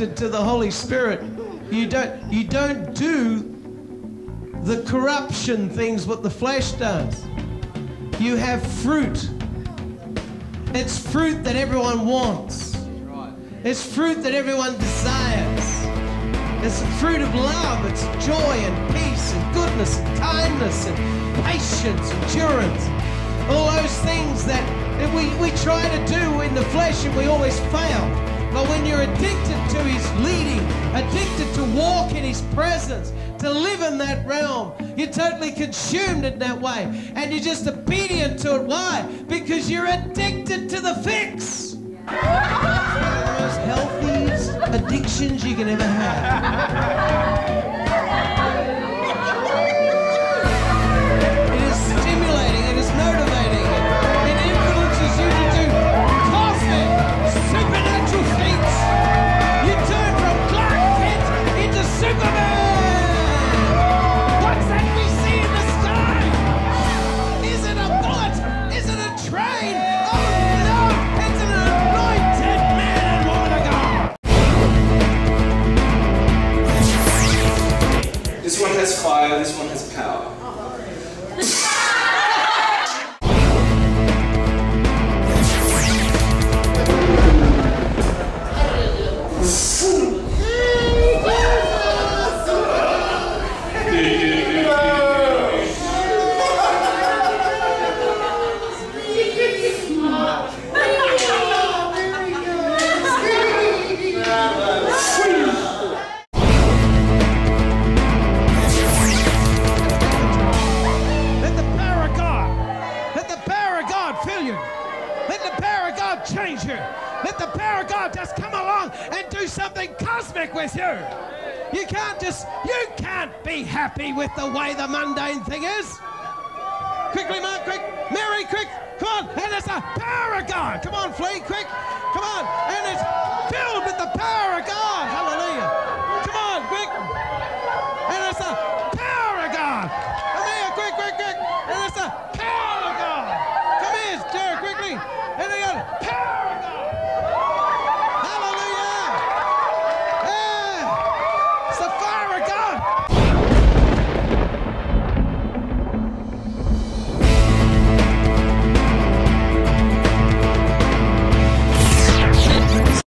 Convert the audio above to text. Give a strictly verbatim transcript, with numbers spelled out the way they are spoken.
addicted to the Holy Spirit, you don't, you don't do the corruption things what the flesh does. You have fruit. It's fruit that everyone wants. It's fruit that everyone desires. It's the fruit of love. It's joy and peace and goodness and kindness and patience, endurance. All those things that we, we try to do in the flesh and we always fail. But when you're addicted to his leading, addicted to walk in his presence, to live in that realm, you're totally consumed in that way. And you're just obedient to it. Why? Because you're addicted to the fix. One of the most healthiest addictions you can ever have. It is stimulating, it is motivating, it influences you to do cosmic, supernatural feats. You turn from Clark Kent into Superman. What's that we see in the sky? Is it a bullet? Is it a train? This one has fire, this one has power. Something cosmic with you. You can't just, you can't be happy with the way the mundane thing is. Quickly, Mark, quick. Mary, quick. Come on. And it's the power of God. Come on, Flea, quick. Come on. And it's filled with the power of God. Hallelujah. Come on, quick. And it's the power of God. Come here, quick, quick, quick. And it's the power of God. Come here, Jared, quickly. And they got power of God. Hallelujah. Yeah. It's the